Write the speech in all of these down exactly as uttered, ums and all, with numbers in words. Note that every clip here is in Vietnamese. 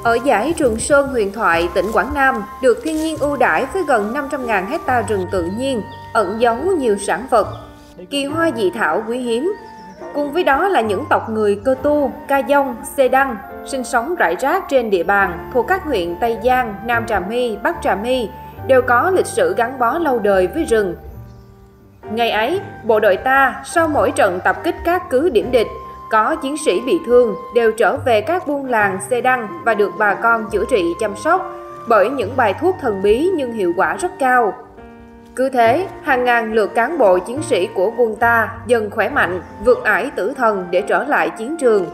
Ở dải Trường Sơn, huyện Thoại, tỉnh Quảng Nam, được thiên nhiên ưu đãi với gần năm trăm nghìn hecta rừng tự nhiên, ẩn giấu nhiều sản vật, kỳ hoa dị thảo quý hiếm. Cùng với đó là những tộc người Cơ Tu, Ca Dông, Xê Đăng sinh sống rải rác trên địa bàn thuộc các huyện Tây Giang, Nam Trà My, Bắc Trà My, đều có lịch sử gắn bó lâu đời với rừng. Ngày ấy, bộ đội ta sau mỗi trận tập kích các cứ điểm địch, có chiến sĩ bị thương đều trở về các buôn làng Xê Đăng và được bà con chữa trị chăm sóc bởi những bài thuốc thần bí nhưng hiệu quả rất cao. Cứ thế, hàng ngàn lượt cán bộ chiến sĩ của quân ta dần khỏe mạnh, vượt ải tử thần để trở lại chiến trường.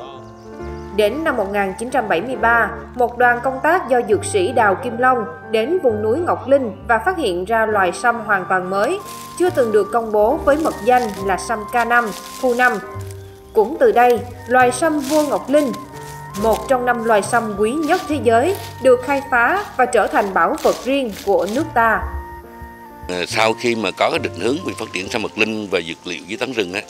Đến năm một nghìn chín trăm bảy mươi ba, một đoàn công tác do dược sĩ Đào Kim Long đến vùng núi Ngọc Linh và phát hiện ra loài sâm hoàn toàn mới, chưa từng được công bố với mật danh là sâm K năm, Thu năm. Cũng từ đây, loài sâm vua Ngọc Linh, một trong năm loài sâm quý nhất thế giới, được khai phá và trở thành bảo vật riêng của nước ta. Sau khi mà có cái định hướng về phát triển sâm Ngọc Linh và dược liệu dưới tán rừng á,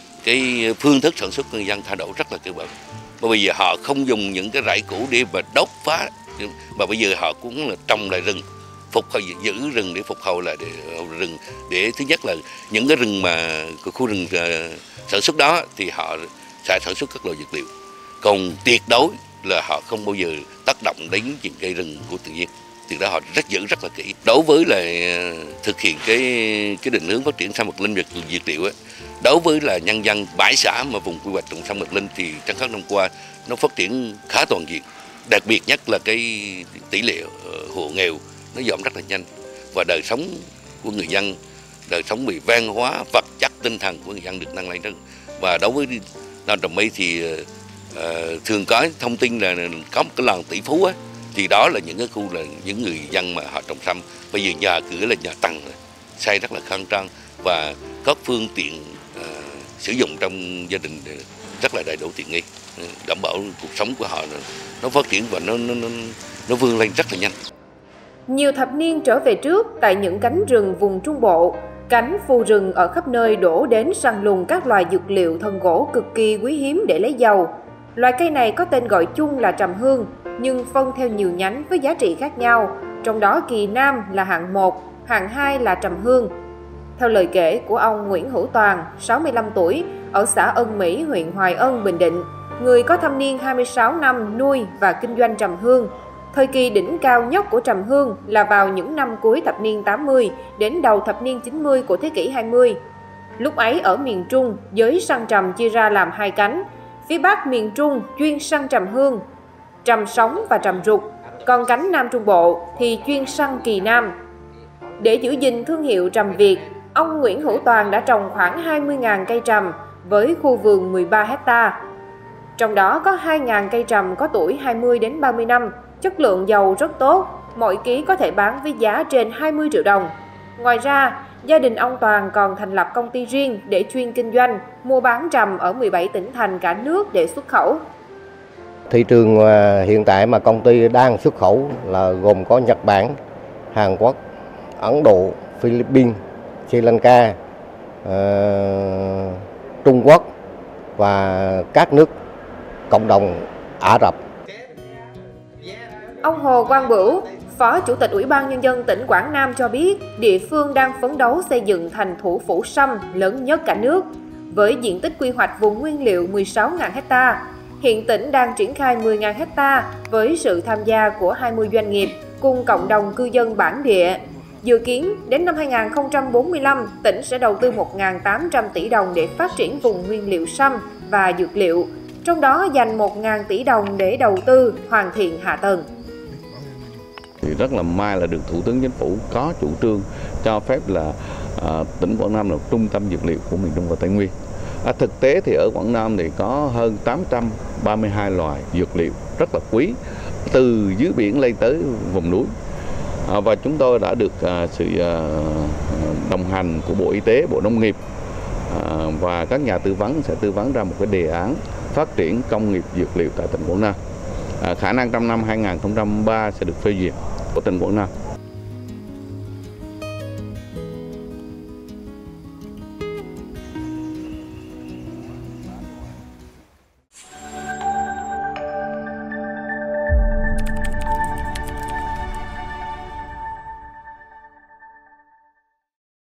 cái phương thức sản xuất người dân thay đổi rất là cơ bản. Và bây giờ họ không dùng những cái rẫy cũ để mà đốt phá, mà bây giờ họ cũng là trồng lại rừng, phục hồi giữ rừng để phục hồi lại để, rừng để thứ nhất là những cái rừng mà khu rừng sản xuất đó thì họ sẽ sản xuất các loại dược liệu, còn tuyệt đối là họ không bao giờ tác động đến những cây rừng của tự nhiên. Từ đó họ rất giữ rất là kỹ. Đối với là thực hiện cái cái định hướng phát triển sâm Ngọc Linh và dược liệu ấy, đối với là nhân dân bãi xã mà vùng quy hoạch trồng sâm Ngọc Linh thì trong các năm qua nó phát triển khá toàn diện. Đặc biệt nhất là cái tỷ lệ hộ nghèo nó giảm rất là nhanh và đời sống của người dân, đời sống về văn hóa, vật chất, tinh thần của người dân được nâng lên. Và đối với Nam Trà My thì uh, thường có thông tin là có một cái làng tỷ phú ấy, thì đó là những cái khu là những người dân mà họ trồng sâm. Bây giờ nhà cửa là nhà tầng, xây rất là khang trang và các phương tiện uh, sử dụng trong gia đình rất là đầy đủ tiện nghi, đảm bảo cuộc sống của họ nó phát triển và nó nó nó, nó vươn lên rất là nhanh. Nhiều thập niên trở về trước, tại những cánh rừng vùng Trung Bộ, cánh phù rừng ở khắp nơi đổ đến săn lùng các loài dược liệu thân gỗ cực kỳ quý hiếm để lấy dầu. Loài cây này có tên gọi chung là trầm hương, nhưng phân theo nhiều nhánh với giá trị khác nhau, trong đó kỳ nam là hạng một, hạng hai là trầm hương. Theo lời kể của ông Nguyễn Hữu Toàn, sáu mươi lăm tuổi, ở xã Ân Mỹ, huyện Hoài Ân, Bình Định, người có thâm niên hai mươi sáu năm nuôi và kinh doanh trầm hương. Thời kỳ đỉnh cao nhất của trầm hương là vào những năm cuối thập niên tám mươi đến đầu thập niên chín mươi của thế kỷ hai mươi. Lúc ấy ở miền Trung, giới săn trầm chia ra làm hai cánh. Phía Bắc miền Trung chuyên săn trầm hương, trầm sống và trầm ruột, còn cánh Nam Trung Bộ thì chuyên săn kỳ nam. Để giữ gìn thương hiệu trầm Việt, ông Nguyễn Hữu Toàn đã trồng khoảng hai mươi nghìn cây trầm với khu vườn mười ba hecta. Trong đó có hai nghìn cây trầm có tuổi hai mươi đến ba mươi năm, chất lượng dầu rất tốt, mỗi ký có thể bán với giá trên hai mươi triệu đồng. Ngoài ra, gia đình ông Toàn còn thành lập công ty riêng để chuyên kinh doanh, mua bán trầm ở mười bảy tỉnh thành cả nước để xuất khẩu. Thị trường hiện tại mà công ty đang xuất khẩu là gồm có Nhật Bản, Hàn Quốc, Ấn Độ, Philippines, Sri Lanka, uh, Trung Quốc và các nước cộng đồng Ả Rập. Ông Hồ Quang Bửu, Phó Chủ tịch Ủy ban Nhân dân tỉnh Quảng Nam cho biết, địa phương đang phấn đấu xây dựng thành thủ phủ sâm lớn nhất cả nước. Với diện tích quy hoạch vùng nguyên liệu mười sáu nghìn hecta, hiện tỉnh đang triển khai mười nghìn hecta với sự tham gia của hai mươi doanh nghiệp cùng cộng đồng cư dân bản địa. Dự kiến, đến năm hai nghìn không trăm bốn mươi lăm, tỉnh sẽ đầu tư một nghìn tám trăm tỷ đồng để phát triển vùng nguyên liệu sâm và dược liệu, trong đó dành một nghìn tỷ đồng để đầu tư hoàn thiện hạ tầng. Thì rất là may là được Thủ tướng Chính phủ có chủ trương cho phép là à, tỉnh Quảng Nam là trung tâm dược liệu của miền Trung và Tây Nguyên. À, thực tế thì ở Quảng Nam thì có hơn tám trăm ba mươi hai loài dược liệu rất là quý, từ dưới biển lên tới vùng núi. À, và chúng tôi đã được à, sự à, đồng hành của Bộ Y tế, Bộ Nông nghiệp à, và các nhà tư vấn sẽ tư vấn ra một cái đề án phát triển công nghiệp dược liệu tại tỉnh Quảng Nam. À, khả năng trong năm hai nghìn không trăm ba sẽ được phê duyệt của tỉnh Quảng Nam.